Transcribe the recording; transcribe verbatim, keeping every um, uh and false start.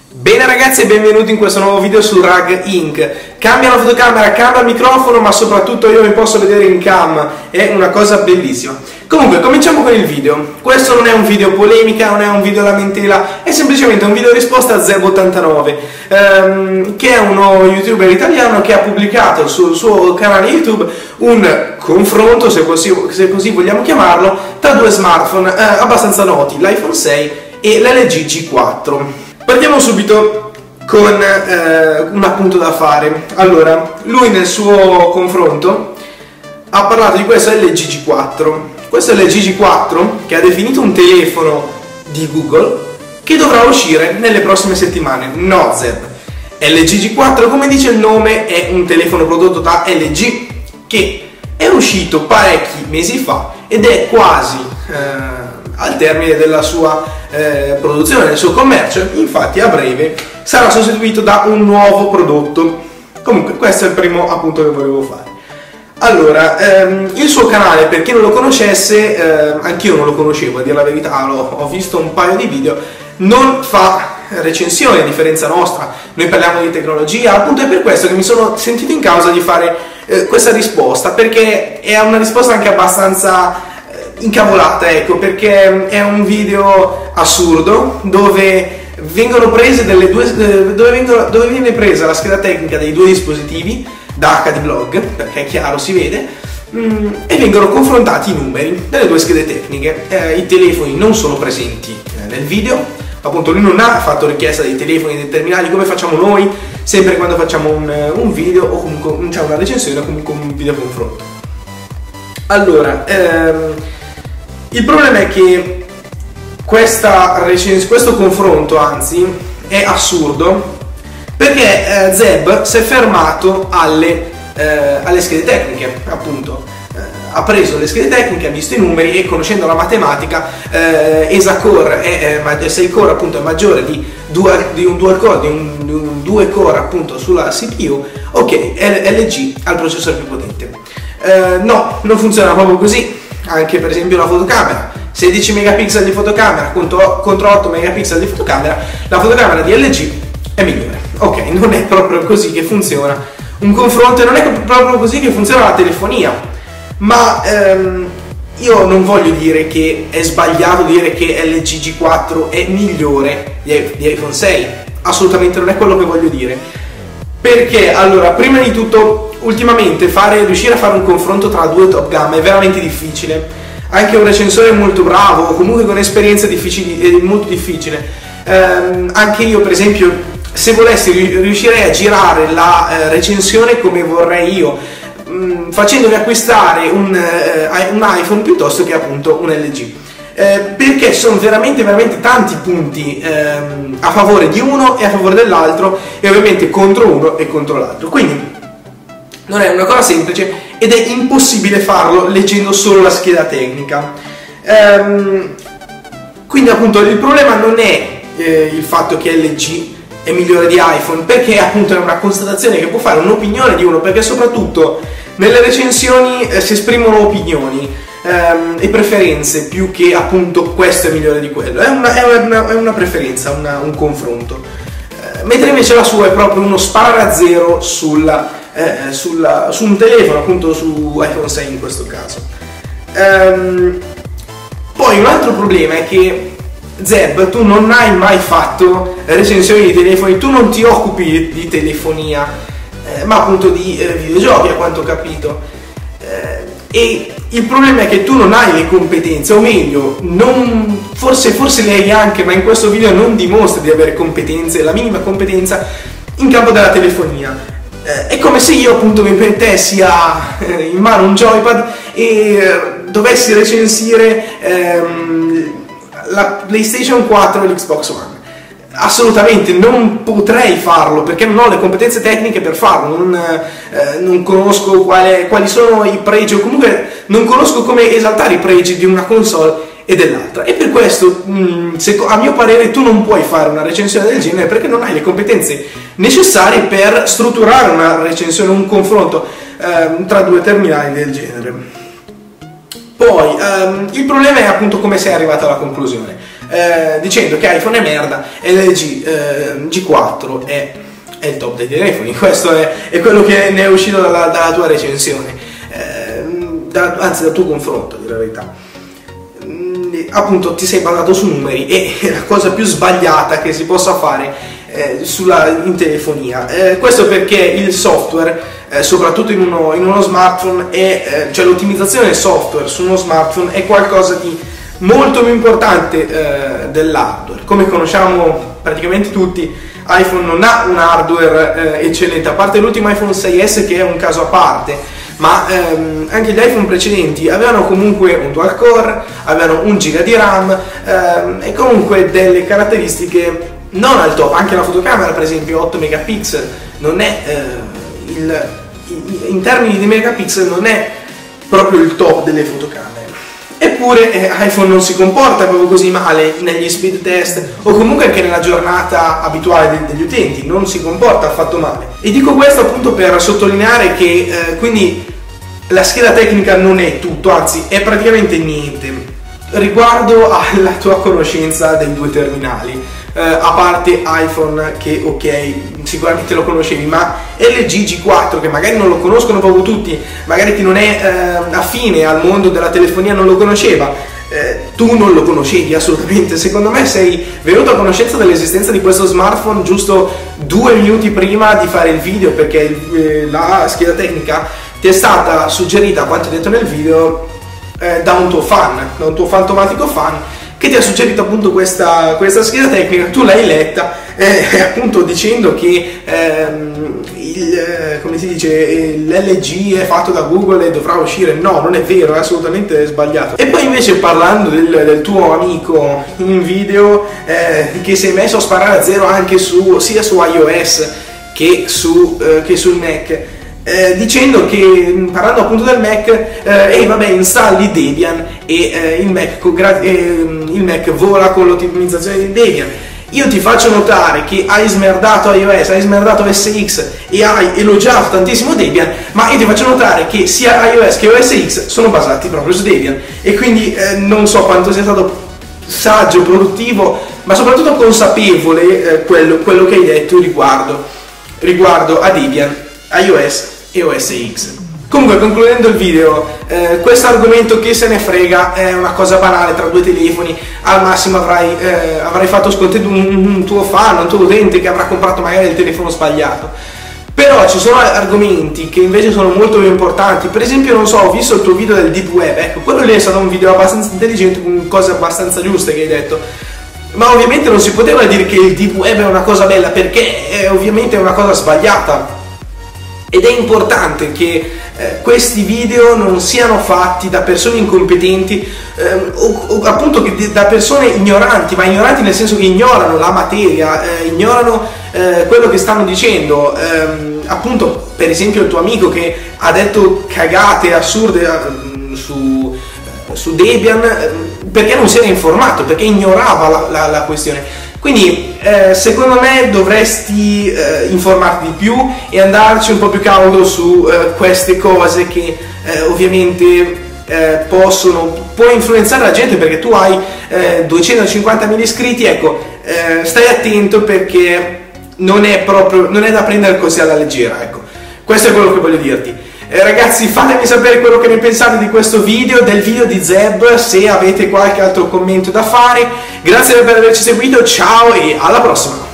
Bene ragazzi e benvenuti in questo nuovo video su Rug Inc. Cambia la fotocamera, cambia il microfono, ma soprattutto io mi posso vedere in cam, è una cosa bellissima. Comunque, cominciamo con il video. Questo non è un video polemica, non è un video lamentela, è semplicemente un video risposta a Zeb ottantanove, ehm, che è un nuovo youtuber italiano che ha pubblicato sul suo canale YouTube un confronto, se così, se così vogliamo chiamarlo, tra due smartphone eh, abbastanza noti, l'iPhone sei e l'L G G quattro. Partiamo subito con eh, un appunto da fare. Allora, lui nel suo confronto ha parlato di questo L G G quattro. Questo L G G quattro che ha definito un telefono di Google che dovrà uscire nelle prossime settimane. No, Zeb. L G G quattro, come dice il nome, è un telefono prodotto da L G che è uscito parecchi mesi fa ed è quasi eh, al termine della sua eh, produzione, del suo commercio. Infatti a breve sarà sostituito da un nuovo prodotto. Comunque questo è il primo appunto che volevo fare. Allora, ehm, il suo canale, per chi non lo conoscesse, eh, anch'io non lo conoscevo a dire la verità, lo, ho visto un paio di video, non fa recensioni a differenza nostra, noi parliamo di tecnologia, appunto è per questo che mi sono sentito in causa di fare eh, questa risposta, perché è una risposta anche abbastanza incavolata, ecco, perché è un video assurdo dove vengono prese delle due dove, vengono, dove viene presa la scheda tecnica dei due dispositivi da H D Blog, perché è chiaro, si vede, mm, e vengono confrontati i numeri delle due schede tecniche. Eh, i telefoni non sono presenti eh, nel video, appunto lui non ha fatto richiesta dei telefoni determinati come facciamo noi sempre quando facciamo un, un video o comunque c'è una recensione o comunque un video confronto. Allora, ehm, il problema è che questa questo confronto, anzi, è assurdo perché eh, Zeb si è fermato alle, eh, alle schede tecniche, appunto. Eh, ha preso le schede tecniche, ha visto i numeri e, conoscendo la matematica, eh, ESA-core è, è sei core appunto è maggiore di, dual, di un dual core, di un, di un due core appunto sulla C P U. Ok, L G ha il processore più potente. Eh, no, non funziona proprio così. Anche per esempio la fotocamera, sedici megapixel di fotocamera contro, contro otto megapixel di fotocamera, la fotocamera di L G è migliore. Ok, non è proprio così che funziona un confronto, non è proprio così che funziona la telefonia, ma ehm, io non voglio dire che è sbagliato dire che L G G quattro è migliore di, di iPhone sei, assolutamente non è quello che voglio dire, perché allora, prima di tutto, ultimamente fare, riuscire a fare un confronto tra due top gamma è veramente difficile. Anche un recensore molto bravo o comunque con esperienze difficili è molto difficile. Ehm, anche io, per esempio, se volessi riuscirei a girare la eh, recensione come vorrei io, mh, facendovi acquistare un, eh, un iPhone piuttosto che appunto un L G. Eh, perché ci sono veramente veramente tanti punti ehm, a favore di uno e a favore dell'altro, e ovviamente contro uno e contro l'altro. Quindi non è una cosa semplice ed è impossibile farlo leggendo solo la scheda tecnica. Ehm, quindi appunto il problema non è eh, il fatto che L G è migliore di iPhone, perché appunto è una constatazione che può fare un'opinione di uno, perché soprattutto nelle recensioni eh, si esprimono opinioni ehm, e preferenze più che appunto questo è migliore di quello. È una, è una, è una preferenza, una, un confronto. Eh, mentre invece la sua è proprio uno sparare a zero sulla Eh, sulla, su un telefono, appunto su iPhone sei in questo caso. Ehm, poi un altro problema è che Zeb, tu non hai mai fatto recensioni di telefoni, tu non ti occupi di telefonia, eh, ma appunto di eh, videogiochi, a quanto ho capito. Eh, e il problema è che tu non hai le competenze, o meglio, non, forse, forse le hai anche, ma in questo video non dimostri di avere competenze, la minima competenza in campo della telefonia. È come se io appunto mi mettessi a, eh, in mano un joypad e eh, dovessi recensire ehm, la PlayStation quattro e l'Xbox One. Assolutamente non potrei farlo perché non ho le competenze tecniche per farlo, non, eh, non conosco quale, quali sono i pregi, o comunque non conosco come esaltare i pregi di una console e dell'altra, e per questo mh, se, a mio parere tu non puoi fare una recensione del genere perché non hai le competenze necessarie per strutturare una recensione, un confronto eh, tra due terminali del genere. Poi ehm, il problema è appunto come sei arrivato alla conclusione. eh, dicendo che iPhone è merda e l'L G eh, G quattro è, è il top dei telefoni. Questo è, è quello che ne è uscito dalla, dalla tua recensione, eh, da, anzi dal tuo confronto, di verità. Mm, appunto ti sei basato su numeri e è la cosa più sbagliata che si possa fare eh, sulla, in telefonia. Eh, questo perché il software, Eh, soprattutto in uno, in uno smartphone, è, eh, cioè l'ottimizzazione del software su uno smartphone è qualcosa di molto più importante eh, dell'hardware. Come conosciamo praticamente tutti, iPhone non ha un hardware eh, eccellente, a parte l'ultimo iPhone sei S che è un caso a parte, ma ehm, anche gli iPhone precedenti avevano comunque un dual core, avevano un giga di RAM ehm, e comunque delle caratteristiche non al top. Anche la fotocamera, per esempio, otto megapixel, non è eh, il, in termini di megapixel non è proprio il top delle fotocamere. Eppure eh, iPhone non si comporta proprio così male negli speed test o comunque anche nella giornata abituale de degli utenti, non si comporta affatto male. E dico questo appunto per sottolineare che eh, quindi la scheda tecnica non è tutto, anzi è praticamente niente riguardo alla tua conoscenza dei due terminali. Uh, a parte iPhone che ok, sicuramente lo conoscevi, ma L G G quattro che magari non lo conoscono proprio tutti, magari chi non è uh, affine al mondo della telefonia non lo conosceva, uh, tu non lo conoscevi assolutamente. Secondo me sei venuto a conoscenza dell'esistenza di questo smartphone giusto due minuti prima di fare il video, perché uh, la scheda tecnica ti è stata suggerita, quanto detto nel video, uh, da un tuo fan, da un tuo fantomatico fan che ti ha suggerito appunto questa, questa scheda tecnica. Tu l'hai letta eh, appunto dicendo che ehm, il, eh, come si dice, l'L G è fatto da Google e dovrà uscire. No, non è vero, è assolutamente sbagliato. E poi invece, parlando del, del tuo amico in video eh, che si è messo a sparare a zero anche su, sia su iOS che, su, eh, che sul Mac, Eh, dicendo che, parlando appunto del Mac, eh, ehi vabbè, installi Debian e eh, il, Mac, eh, il Mac vola con l'ottimizzazione di Debian. Io ti faccio notare che hai smerdato iOS, hai smerdato O S X e hai elogiato tantissimo Debian, ma io ti faccio notare che sia iOS che O S X sono basati proprio su Debian, e quindi eh, non so quanto sia stato saggio, produttivo, ma soprattutto consapevole eh, quello, quello che hai detto riguardo, riguardo a Debian, iOS e O S X. Comunque, concludendo il video, eh, questo argomento che se ne frega è una cosa banale tra due telefoni. Al massimo avrai, eh, avrai fatto scontento un, un tuo fan, un tuo utente che avrà comprato magari il telefono sbagliato. Però ci sono argomenti che invece sono molto più importanti. Per esempio, non so, ho visto il tuo video del Deep Web, ecco, quello lì è stato un video abbastanza intelligente, con cose abbastanza giuste che hai detto. Ma ovviamente non si poteva dire che il Deep Web è una cosa bella, perché è, ovviamente è una cosa sbagliata. Ed è importante che eh, questi video non siano fatti da persone incompetenti eh, o, o appunto che da persone ignoranti, ma ignoranti nel senso che ignorano la materia, eh, ignorano eh, quello che stanno dicendo. Eh, appunto, per esempio, il tuo amico che ha detto cagate assurde eh, su, eh, su Debian eh, perché non si era informato, perché ignorava la, la, la questione. Quindi eh, secondo me dovresti eh, informarti di più e andarci un po' più cauto su eh, queste cose che eh, ovviamente eh, possono può influenzare la gente, perché tu hai eh, duecentocinquantamila iscritti. Ecco, eh, stai attento, perché non è proprio non è da prendere così alla leggera. Ecco, questo è quello che voglio dirti. Eh, ragazzi, fatemi sapere quello che ne pensate di questo video, del video di Zeb, se avete qualche altro commento da fare. Grazie per averci seguito, ciao e alla prossima!